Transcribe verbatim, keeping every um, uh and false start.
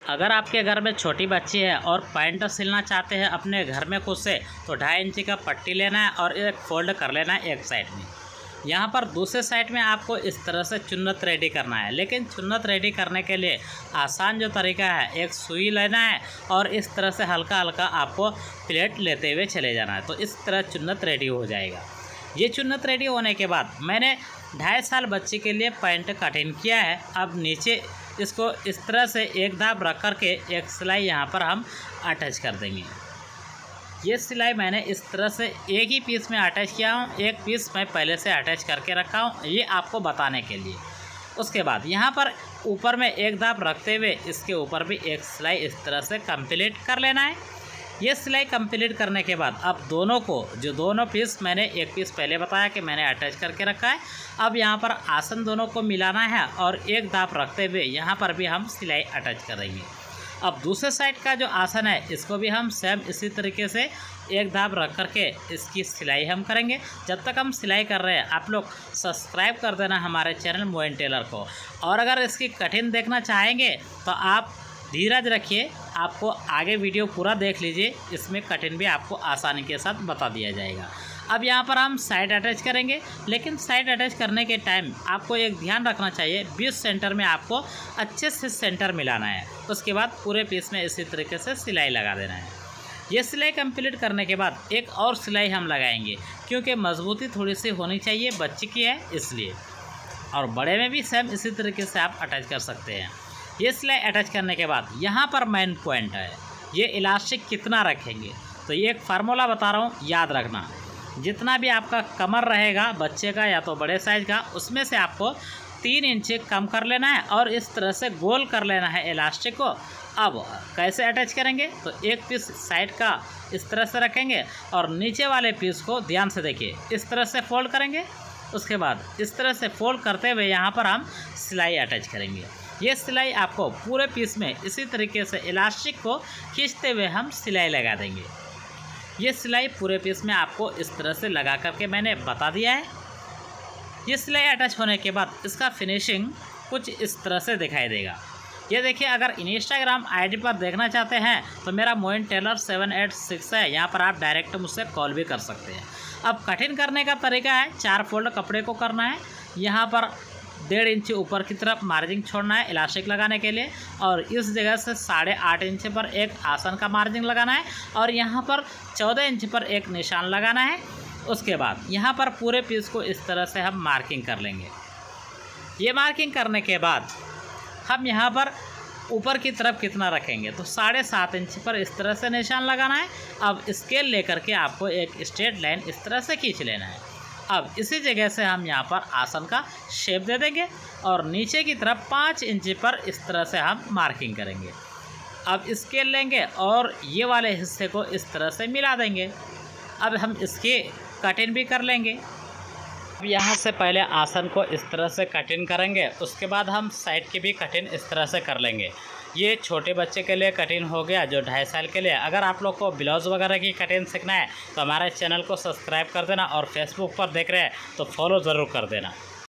अगर आपके घर में छोटी बच्ची है और पैंट सिलना चाहते हैं अपने घर में खुद से, तो ढाई इंची का पट्टी लेना है और एक फोल्ड कर लेना है एक साइड में। यहाँ पर दूसरे साइड में आपको इस तरह से चुन्नत रेडी करना है, लेकिन चुन्नत रेडी करने के लिए आसान जो तरीका है, एक सुई लेना है और इस तरह से हल्का हल्का आपको प्लेट लेते हुए चले जाना है, तो इस तरह चुन्नत रेडी हो जाएगा। ये चुन्नत रेडी होने के बाद मैंने ढाई साल बच्ची के लिए पैंट कटिंग किया है। अब नीचे इसको इस तरह से एक दाब रख कर के एक सिलाई यहाँ पर हम अटैच कर देंगे। ये सिलाई मैंने इस तरह से एक ही पीस में अटैच किया हूँ, एक पीस मैं पहले से अटैच करके रखा हूँ, ये आपको बताने के लिए। उसके बाद यहाँ पर ऊपर में एक दाब रखते हुए इसके ऊपर भी एक सिलाई इस तरह से कंप्लीट कर लेना है। ये सिलाई कंप्लीट करने के बाद अब दोनों को, जो दोनों पीस मैंने एक पीस पहले बताया कि मैंने अटैच करके रखा है, अब यहाँ पर आसन दोनों को मिलाना है और एक दाब रखते हुए यहाँ पर भी हम सिलाई अटैच करेंगे। अब दूसरे साइड का जो आसन है इसको भी हम सेम इसी तरीके से एक दाब रख करके इसकी सिलाई हम करेंगे। जब तक हम सिलाई कर रहे हैं आप लोग सब्सक्राइब कर देना हमारे चैनल मोइन टेलर को, और अगर इसकी कटिंग देखना चाहेंगे तो आप धीरज रखिए, आपको आगे वीडियो पूरा देख लीजिए, इसमें कटिंग भी आपको आसानी के साथ बता दिया जाएगा। अब यहाँ पर हम साइड अटैच करेंगे, लेकिन साइड अटैच करने के टाइम आपको एक ध्यान रखना चाहिए, बीस सेंटर में आपको अच्छे से सेंटर मिलाना है। उसके बाद पूरे पीस में इसी तरीके से सिलाई लगा देना है। ये सिलाई कंप्लीट करने के बाद एक और सिलाई हम लगाएंगे, क्योंकि मजबूती थोड़ी सी होनी चाहिए, बच्ची की है इसलिए। और बड़े में भी सेम इसी तरीके से आप अटैच कर सकते हैं। ये सिलाई अटैच करने के बाद यहाँ पर मेन पॉइंट है, ये इलास्टिक कितना रखेंगे। तो ये एक फार्मूला बता रहा हूँ, याद रखना। जितना भी आपका कमर रहेगा बच्चे का या तो बड़े साइज का, उसमें से आपको तीन इंच कम कर लेना है और इस तरह से गोल कर लेना है इलास्टिक को। अब कैसे अटैच करेंगे, तो एक पीस साइड का इस तरह से रखेंगे और नीचे वाले पीस को ध्यान से देखिए इस तरह से फोल्ड करेंगे। उसके बाद इस तरह से फोल्ड करते हुए यहाँ पर हम सिलाई अटैच करेंगे। ये सिलाई आपको पूरे पीस में इसी तरीके से इलास्टिक को खींचते हुए हम सिलाई लगा देंगे। ये सिलाई पूरे पीस में आपको इस तरह से लगा करके मैंने बता दिया है। ये सिलाई अटैच होने के बाद इसका फिनिशिंग कुछ इस तरह से दिखाई देगा। ये देखिए, अगर इंस्टाग्राम आईडी पर देखना चाहते हैं तो मेरा Moin tailor seven eight six है, यहाँ पर आप डायरेक्ट मुझसे कॉल भी कर सकते हैं। अब कटिंग करने का तरीका है, चार फोल्ड कपड़े को करना है। यहाँ पर डेढ़ इंच ऊपर की तरफ मार्जिन छोड़ना है इलास्टिक लगाने के लिए, और इस जगह से साढ़े आठ इंच पर एक आसन का मार्जिन लगाना है और यहाँ पर चौदह इंच पर एक निशान लगाना है। उसके बाद यहाँ पर पूरे पीस को इस तरह से हम मार्किंग कर लेंगे। ये मार्किंग करने के बाद हम यहाँ पर ऊपर की तरफ कितना रखेंगे, तो साढ़े सात इंच पर इस तरह से निशान लगाना है। अब स्केल लेकर के आपको एक स्ट्रेट लाइन इस तरह से खींच लेना है। अब इसी जगह से हम यहाँ पर आसन का शेप दे देंगे और नीचे की तरफ पाँच इंच पर इस तरह से हम मार्किंग करेंगे। अब स्केल लेंगे और ये वाले हिस्से को इस तरह से मिला देंगे। अब हम इसकी कटिंग भी कर लेंगे। अब यहाँ से पहले आसन को इस तरह से कटिंग करेंगे, उसके बाद हम साइड की भी कटिंग इस तरह से कर लेंगे। ये छोटे बच्चे के लिए कटिंग हो गया, जो ढाई साल के लिए। अगर आप लोग को ब्लाउज़ वगैरह की कटिंग सीखना है तो हमारे चैनल को सब्सक्राइब कर देना, और फेसबुक पर देख रहे हैं तो फॉलो ज़रूर कर देना।